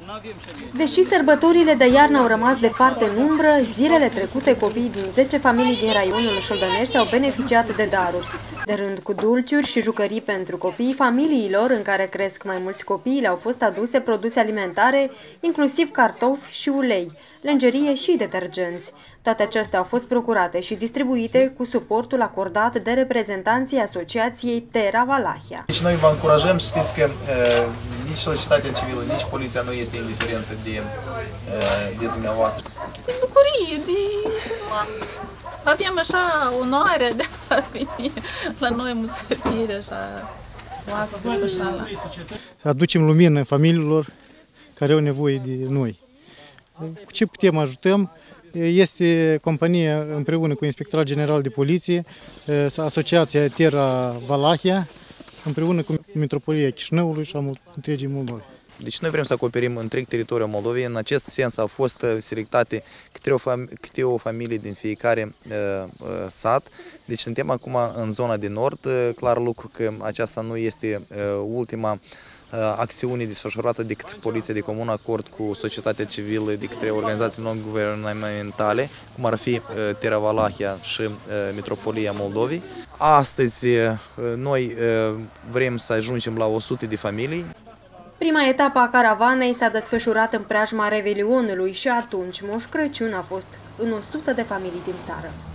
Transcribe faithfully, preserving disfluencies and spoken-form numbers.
Deși sărbătorile de iarnă au rămas departe în umbră, zilele trecute copiii din zece familii din raionul Șoldănești au beneficiat de daruri. De rând cu dulciuri și jucării pentru copii, familiilor în care cresc mai mulți copii le-au fost aduse produse alimentare, inclusiv cartofi și ulei, lenjerie și detergenți. Toate acestea au fost procurate și distribuite cu suportul acordat de reprezentanții Asociației Terra Valahia. Deci noi vă încurajăm, știți că uh, nici societatea civilă, nici poliția nu este indiferentă de, uh, de dumneavoastră. De bucurie, de... Avem așa onoarea de a veni la noi musafiri, așa, oaspeți, așa. Aducem lumină familiilor care au nevoie de noi. Cu ce putem ajutăm? Este compania împreună cu Inspectoratul General de Poliție, Asociația Terra Valahia, împreună cu Metropolia Chișinăului și a întregii Moldove. Deci noi vrem să acoperim întreg teritoriul Moldovei. În acest sens au fost selectate câte o, fam câte o familie din fiecare uh, uh, sat. Deci suntem acum în zona de nord. Clar lucru că aceasta nu este uh, ultima uh, acțiune desfășurată de către Poliția de comun acord cu societatea civilă, de către organizații non-guvernamentale, cum ar fi uh, Terra Valahia și uh, Metropolia Moldovei. Astăzi uh, noi uh, vrem să ajungem la o sută de familii. Prima etapă a caravanei s-a desfășurat în preajma Revelionului și atunci Moș Crăciun a fost în o sută de familii din țară.